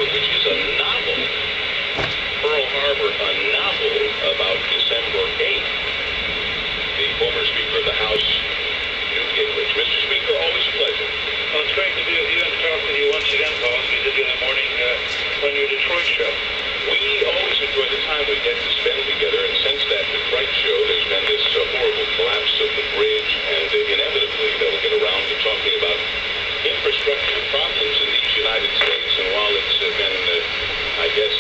which is a novel. Pearl Harbor, a novel about December 8th. The former Speaker of the House, Newt Gingrich. Mr. Speaker, always a pleasure. Well, it's great to be with you and to talk with you once again, Paul, as we did the other morning on your Detroit show. We always enjoy the time we get to spend together, and since that Detroit show, there's been this horrible collapse of the bridge, and inevitably they'll get around to talking about infrastructure problems in these United States. And while it's been, I guess,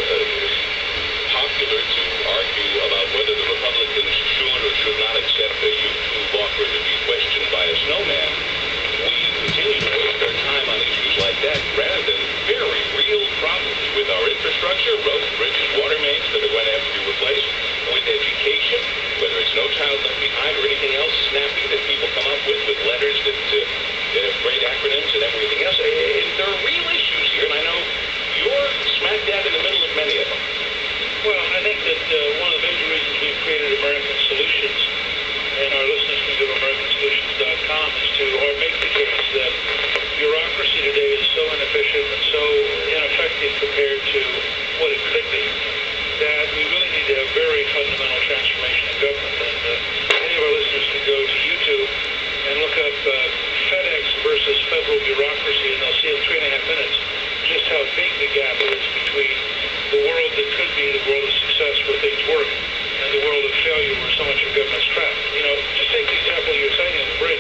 popular to argue about whether the Republicans should or should not accept a YouTube offer to be questioned by a snowman, we continue to waste our time on issues like that rather than very real problems with our infrastructure, roads, bridges, water mains that are going to have to be replaced, with education, whether it's No Child Left Behind or anything else snappy that people come up with letters that have great acronyms and everything else. There are real issues here, and I know you're smack dab in the middle of many of them. Well, I think that one of the major reasons we've created American Solutions, and our listeners can go to AmericanSolutions.com, is to make the case that bureaucracy today is so inefficient and so ineffective compared to what it could be, that we really need to have very fundamental transformation in government. And any of our listeners can go to YouTube and look up FedEx versus federal bureaucracy, and they'll see in 3.5 minutes just how big the gap is between the world that could be the world of success where things work and the world of failure where so much of government's trapped. You know, just take the example you're citing on the bridge.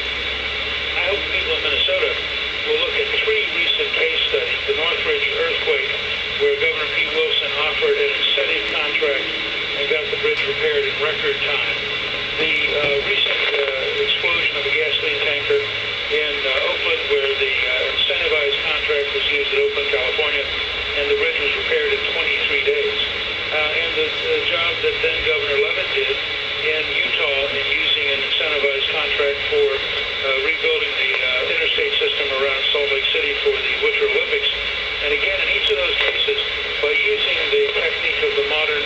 I hope people in Minnesota will look at 3 recent case studies. The Northridge earthquake, where Governor Pete Wilson offered an incentive contract and got the bridge repaired in record time. The recent explosion of a gasoline tanker in Oakland, where the incentivized contract was used at Oakland, California, and the bridge was repaired in 23 days. And the job that then Governor Levitt did in Utah in using an incentivized contract for rebuilding the interstate system around Salt Lake City for the Winter Olympics. And again, in each of those cases, by using the technique of the modern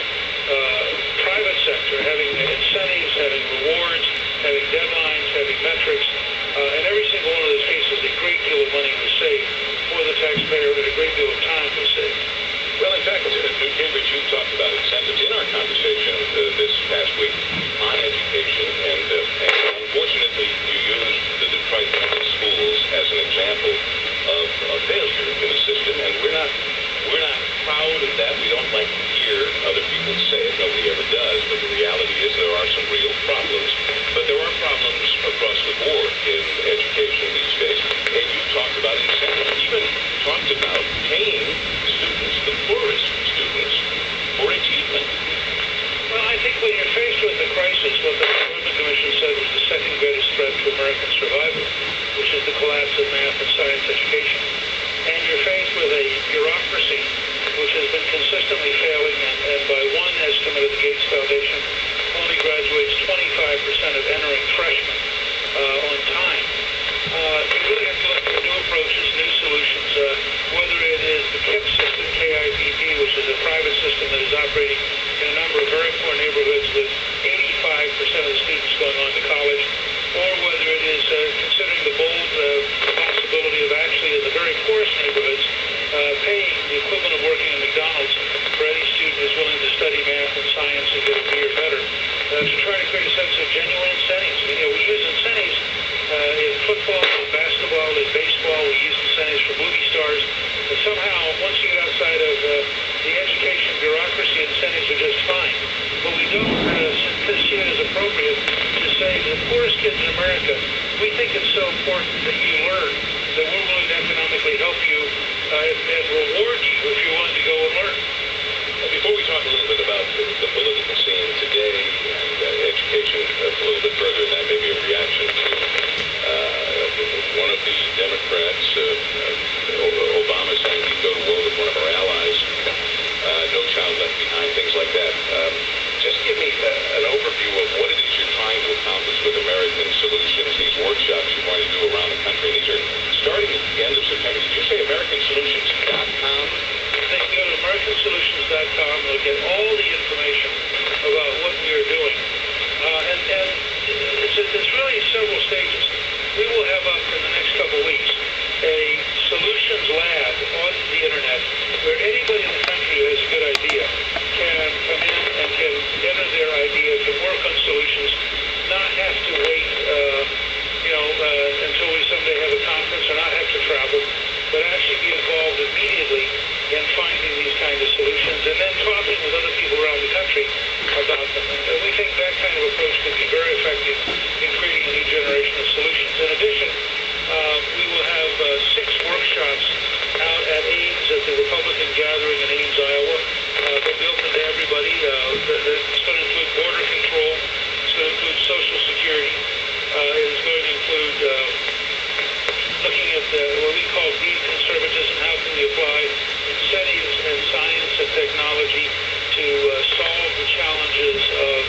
private sector, having incentives, having rewards, having deadlines, having metrics, in every single one of those cases, a great deal of money was saved for the taxpayer and a great deal of time was saved. Well, in fact, Newt Gingrich, you talked about incentives in our conversation this past week on education, and unfortunately, you used the Detroit public schools as an example of a failure in the system, and we're not proud of that. We don't like to hear other people say it. Nobody ever does, but the reality is there are some real problems. But there are problems across the board in education these days, and you talked about incentives, even talked about paying students, the poorest students, for achievement. Well, I think when you're faced with a crisis, what the Rubin Commission said was the second greatest threat to American survival, which is the collapse of math and science education, and you're faced with a bureaucracy which has been consistently failing, and by one estimate of the Gates Foundation, only graduates 25% of entering freshmen on time. You really have to look for new approaches, new solutions, whether it is the KIPP system, KIPP, which is a private system that is operating in a number of very poor neighborhoods with 85% of the students going on to college, or whether it is considering the bold possibility of actually in the very poorest neighborhoods paying the equivalent of working at McDonald's for any student who's willing to study math and science and get a B or better, to try to create a sense of genuine incentives. You know, we use incentives in football, in basketball, in baseball. We use incentives for movie stars. But somehow, once you get outside of the education bureaucracy, incentives are just fine. But we don't see it as appropriate to say to the poorest kids in America, we think it's so important that you learn that we're willing to economically help you and reward you if you're willing to go and learn. Before we talk a little bit about the political scene today and education a little bit further, and that may be a reaction to one of the Democrats, Obama, saying he'd go to war with one of our allies, No Child Left Behind, things like that. Just give me an overview of what it is you're trying to accomplish with American Solutions, these workshops you're going to do around the country. These are starting at the end of September. Did you say AmericanSolutions.com? They can go to AmericanSolutions.com and look at all the information about what we are doing. And it's really several stages. We will have up in the next couple of weeks a solutions lab on the internet about them. And we think that kind of approach could be very effective in creating a new generation of solutions. In addition, we will have 6 workshops out at Ames, at the Republican gathering in Ames, Iowa. They'll be open to everybody. It's going to include border control. It's going to include Social Security. It's going to include looking at what we call green conservatism. How can we apply incentives and science and technology to solve the challenges of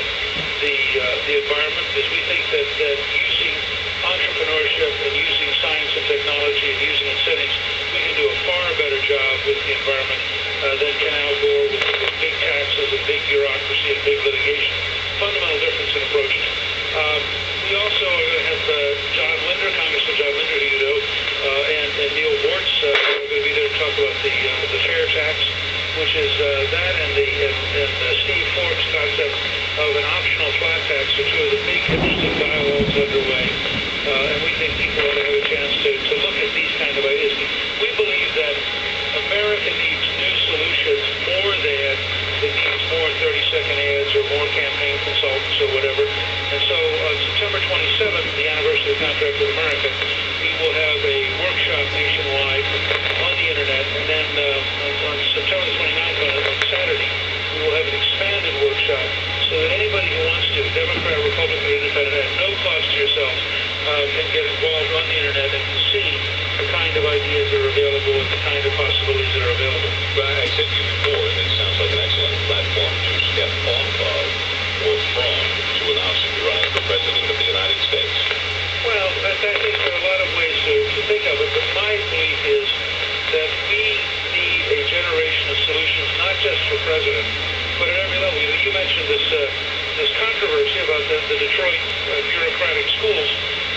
the environment? Because we think that using entrepreneurship and using science and technology and using incentives, we can do a far better job with the environment than can Al Gore with big taxes and big bureaucracy and big litigation. Fundamental difference in approaches. We also are going to have Congressman John Linder, who you know, and Neil Bortz are going to be there to talk about the fair tax, which is that and Steve Forbes' concept of an optional flat tax are two of the big interesting dialogues underway. And we think people ought to have a chance to look at these kind of ideas. We believe that America needs new solutions more than it needs more 30-second ads or more campaign consultants or whatever. And so on September 27th, the anniversary of the Contract with America, we will have a workshop nationwide on the internet. And then on September 29th, on Saturday, we will have an expanded workshop so that anybody who wants to, Democrat, Republican, or Independent, at no cost to yourselves, can get involved on the internet and can see the kind of ideas that are available and the kind of possibilities that are available. Well, I said to you before, and it sounds like an excellent platform to step off of or from to announce that you're running for President of the United States. Well, I think there are a lot of ways to think of it, but my belief is that we need a generation of solutions, not just for President, but at every level. You mentioned this controversy about the Detroit bureaucratic schools,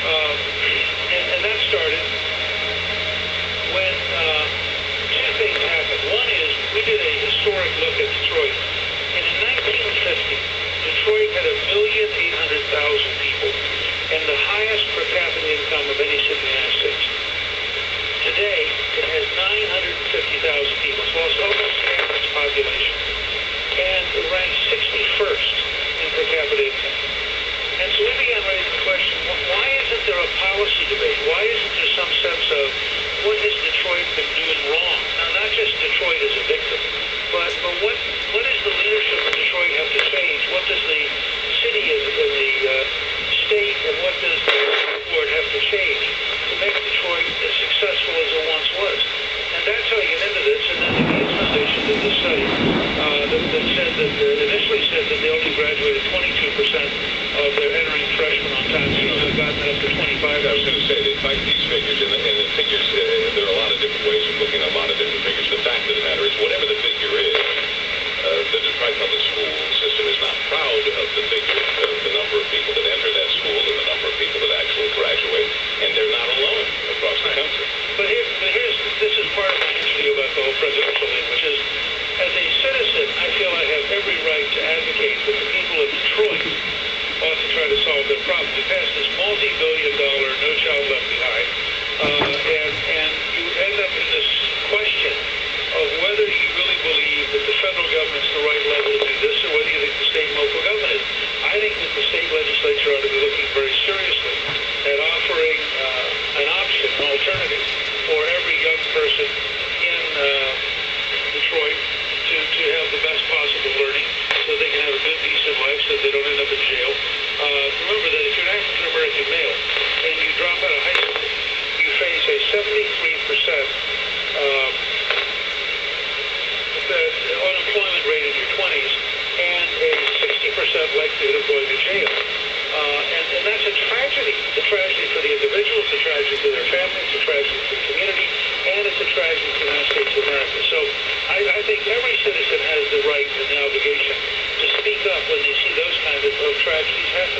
and that started when 2 things happened. One is we did a historic look at Detroit, and in 1950, Detroit had 1,800,000 people and the highest per capita income of any city in the United States. Today, it has 950,000 people. It's lost almost half its population, and it ranks 61st in per capita income. And so we began raising the question, why isn't there a policy debate? Why isn't there some sense of what has Detroit been doing wrong? Now, not just Detroit as a victim, but what does the leadership of Detroit have to change? What does the city and the state and what does the board have to change to make Detroit as successful as it once was? And that's how you get into this. And then the Gates Foundation did this study that initially said that they only graduated 22% of their entering freshmen on time. So they've gotten that up to 25%. I was going to say, they cite these figures, and the figures, there are a lot of different ways of looking at a lot of different figures. The fact of the matter is, whatever the figure is, the Detroit public school system is not proud of the figure of the number of people that enter that school and the number of people that actually graduate, and they're not alone across the country. But this is part of my answer to you about the whole presidential thing, which is, as a citizen, I feel I have every right to advocate that the people of Detroit ought to try to solve their problem. We passed this multi-billion-dollar No Child Left Behind, and you end up in this question of whether you really believe that the federal government's the right level to do this, or whether you think the state and local government is. I think that the state legislature ought to be looking very seriously at offering an option, an alternative, for every young person in Detroit to have the best possible learning so they can have a good, decent life so they don't end up in jail. Remember that if you're an African-American male and you drop out of high school, you face a 73% unemployment rate in your 20s and a 60% likelihood of going to jail. And that's a tragedy. It's a tragedy for the individual, it's a tragedy for their family, it's a tragedy for the community, and it's a tragedy for the United States of America. So I think every citizen has the right and the obligation to speak up when they see those kinds of tragedies happen.